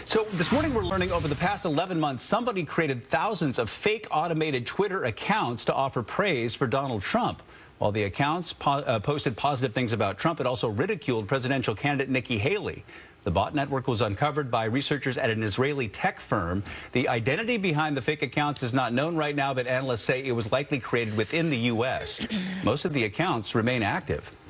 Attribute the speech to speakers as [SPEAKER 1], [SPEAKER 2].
[SPEAKER 1] So this morning we're learning over the past 11 months, somebody created thousands of fake automated Twitter accounts to offer praise for Donald Trump. While the accounts posted positive things about Trump, it also ridiculed presidential candidate Nikki Haley. The bot network was uncovered by researchers at an Israeli tech firm. The identity behind the fake accounts is not known right now, but analysts say it was likely created within the U.S. Most of the accounts remain active.